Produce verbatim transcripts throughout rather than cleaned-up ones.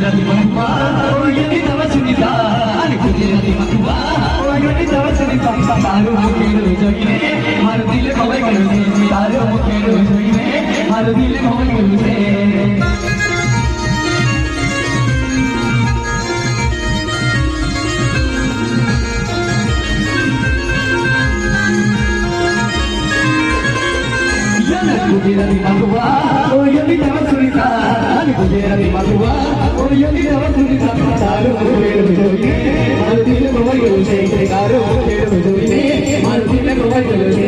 Gujarati Matua, oh ya kita bercerita, anak Gujarati Matua, oh ya kita bercerita, taruh muka lucu ini, harus dile kawai lucu, taruh muka lucu ini, harus dile kawai lucu. Gujarati Matua, oh ya kita bercerita, anak Gujarati Matua, oh ya kita bercerita, taruh muka lucu ini, harus dile kawai lucu, taruh muka lucu ini, harus dile kawai lucu.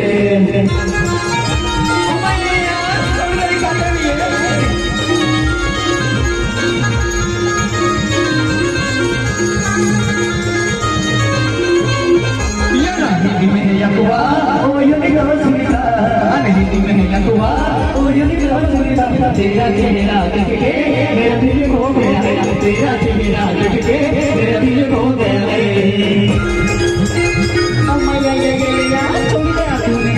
Yang tua, oh ya kita bercerita, anak Hindi में yang tua, oh ya kita bercerita, तेरा चेहरा देख के मेरा दिल खो गया है, तेरा चेहरा देख के मेरा दिल खो गया है। अम्मा या या या या छोड़ दिया तूने।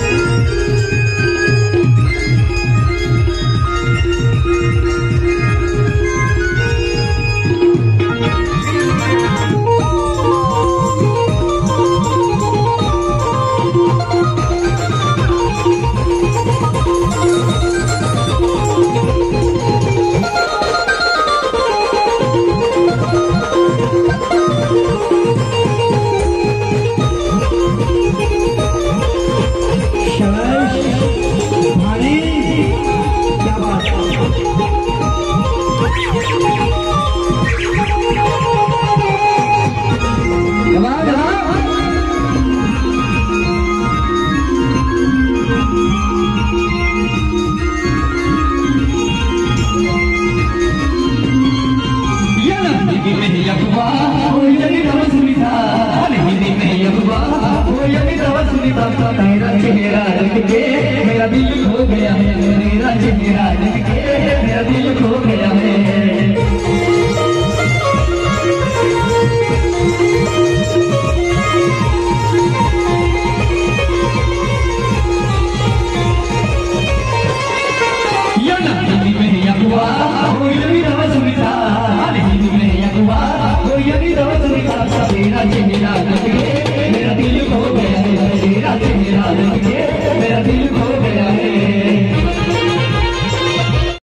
मेरा दिल खो गया है, मेरा चेहरा देख के मेरा दिल खो गया है। या ना हिंदी में या हुआ, वो ये भी रवा सुनीता, हिंदी में या हुआ, वो ये भी रवा सुनीता, मेरा चेहरा